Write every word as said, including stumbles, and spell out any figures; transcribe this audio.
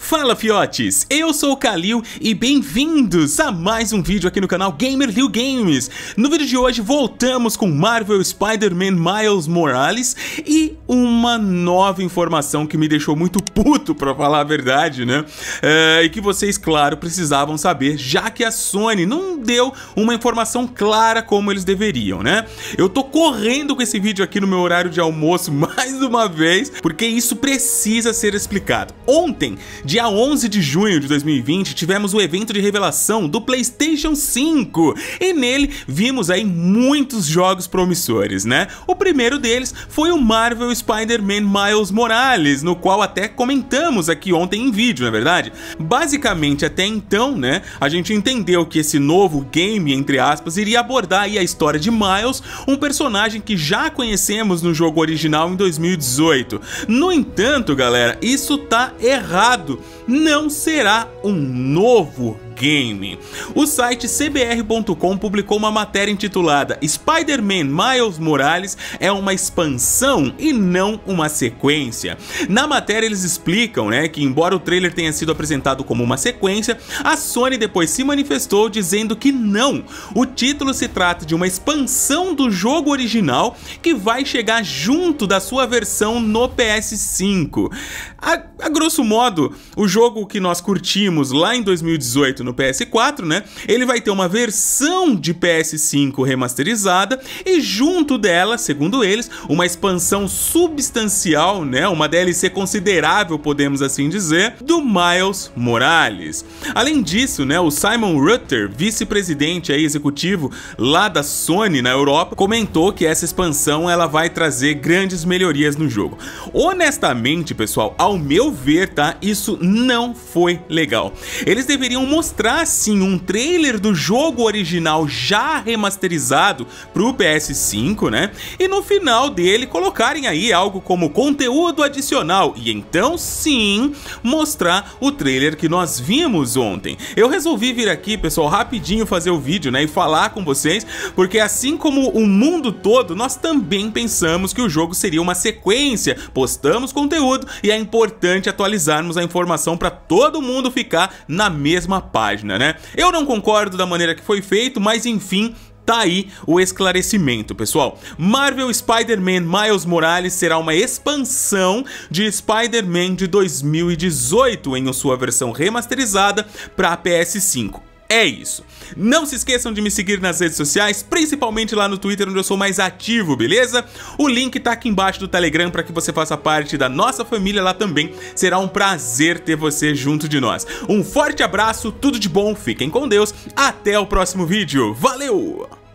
Fala fiotes, eu sou o Kalil e bem-vindos a mais um vídeo aqui no canal Gamerlil Games. No vídeo de hoje voltamos com Marvel Spider-Man Miles Morales e uma nova informação que me deixou muito puto, pra falar a verdade, né? É, e que vocês, claro, precisavam saber, já que a Sony não deu uma informação clara como eles deveriam, né? Eu tô correndo com esse vídeo aqui no meu horário de almoço mais uma vez, porque isso precisa ser explicado. Ontem, dia onze de junho de dois mil e vinte, tivemos o evento de revelação do PlayStation cinco e nele vimos aí muitos jogos promissores, né? O primeiro deles foi o Marvel Spider-Man Miles Morales, no qual até comentamos aqui ontem em vídeo, não é verdade? Basicamente, até então, né, a gente entendeu que esse novo game, entre aspas, iria abordar aí a história de Miles, um personagem que já conhecemos no jogo original em dois mil e dezoito. No entanto, galera, isso tá errado. Não será um novo game. O site C B R ponto com publicou uma matéria intitulada Spider-Man Miles Morales é uma expansão e não uma sequência. Na matéria eles explicam, né, que embora o trailer tenha sido apresentado como uma sequência, a Sony depois se manifestou dizendo que não. O título se trata de uma expansão do jogo original que vai chegar junto da sua versão no P S cinco. A, a grosso modo, o jogo que nós curtimos lá em dois mil e dezoito no P S quatro, né, ele vai ter uma versão de P S cinco remasterizada e junto dela, segundo eles, uma expansão substancial, né, uma D L C considerável, podemos assim dizer, do Miles Morales. Além disso, né, o Simon Rutter, vice-presidente aí, executivo lá da Sony na Europa, comentou que essa expansão ela vai trazer grandes melhorias no jogo. Honestamente, pessoal, ao meu ver, tá, isso não foi legal. Eles deveriam mostrar sim um trailer do jogo original já remasterizado pro P S cinco, né? E no final dele colocarem aí algo como conteúdo adicional e então sim mostrar o trailer que nós vimos ontem. Eu resolvi vir aqui, pessoal, rapidinho fazer o vídeo, né, e falar com vocês, porque assim como o mundo todo, nós também pensamos que o jogo seria uma sequência. Postamos conteúdo e é importante atualizarmos a informação para todo mundo ficar na mesma página, né? Eu não concordo da maneira que foi feito, mas enfim, tá aí o esclarecimento, pessoal. Marvel Spider-Man Miles Morales será uma expansão de Spider-Man de dois mil e dezoito em sua versão remasterizada para P S cinco. É isso. Não se esqueçam de me seguir nas redes sociais, principalmente lá no Twitter, onde eu sou mais ativo, beleza? O link tá aqui embaixo do Telegram para que você faça parte da nossa família lá também. Será um prazer ter você junto de nós. Um forte abraço, tudo de bom, fiquem com Deus, até o próximo vídeo. Valeu!